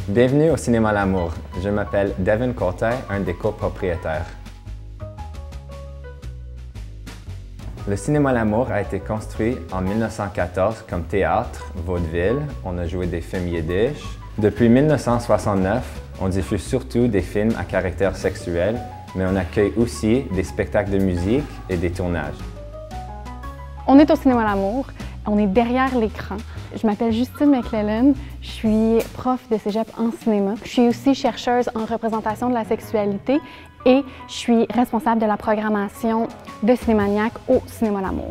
Bienvenue au Cinéma L'Amour. Je m'appelle Devin Courtaille, un des copropriétaires. Le Cinéma L'Amour a été construit en 1914 comme théâtre, vaudeville. On a joué des films yiddish. Depuis 1969, on diffuse surtout des films à caractère sexuel, mais on accueille aussi des spectacles de musique et des tournages. On est au Cinéma L'Amour, on est derrière l'écran. Je m'appelle Justine McClellan, je suis prof de cégep en cinéma. Je suis aussi chercheuse en représentation de la sexualité et je suis responsable de la programmation de Cinémaniac au Cinéma L'Amour.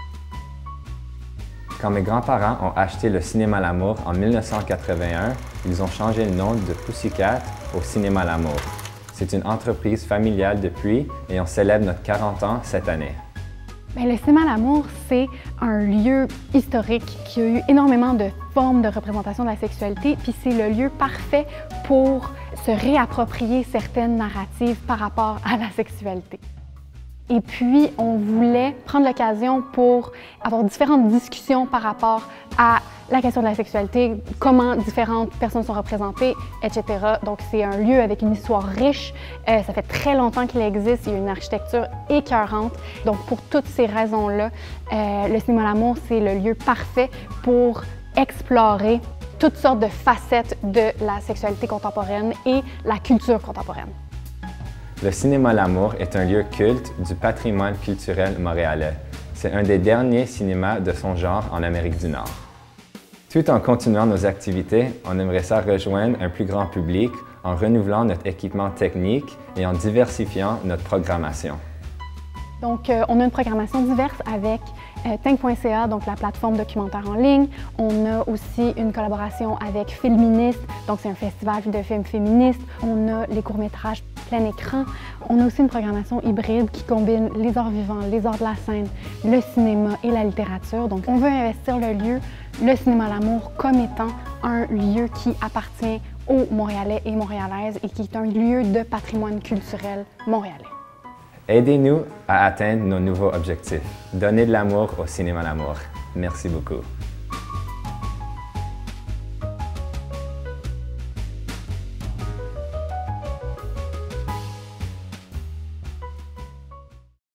Quand mes grands-parents ont acheté le Cinéma L'Amour en 1981, ils ont changé le nom de Pussycat au Cinéma L'Amour. C'est une entreprise familiale depuis et on célèbre notre 40 ans cette année. Le Cinéma L'Amour, c'est un lieu historique qui a eu énormément de formes de représentation de la sexualité, puis c'est le lieu parfait pour se réapproprier certaines narratives par rapport à la sexualité. Et puis, on voulait prendre l'occasion pour avoir différentes discussions par rapport à la question de la sexualité, comment différentes personnes sont représentées, etc. Donc, c'est un lieu avec une histoire riche. Ça fait très longtemps qu'il existe. Il y a une architecture écœurante. Donc, pour toutes ces raisons-là, le Cinéma L'Amour, c'est le lieu parfait pour explorer toutes sortes de facettes de la sexualité contemporaine et la culture contemporaine. Le Cinéma L'Amour est un lieu culte du patrimoine culturel montréalais. C'est un des derniers cinémas de son genre en Amérique du Nord. Tout en continuant nos activités, on aimerait ça rejoindre un plus grand public en renouvelant notre équipement technique et en diversifiant notre programmation. Donc, on a une programmation diverse avec Ting.ca, donc la plateforme documentaire en ligne. On a aussi une collaboration avec Filministe, donc c'est un festival de films féministes. On a les courts-métrages plein écran. On a aussi une programmation hybride qui combine les arts vivants, les arts de la scène, le cinéma et la littérature. Donc, on veut investir le lieu, le Cinéma L'Amour, comme étant un lieu qui appartient aux Montréalais et Montréalaises et qui est un lieu de patrimoine culturel montréalais. Aidez-nous à atteindre nos nouveaux objectifs. Donnez de l'amour au Cinéma L'Amour. Merci beaucoup.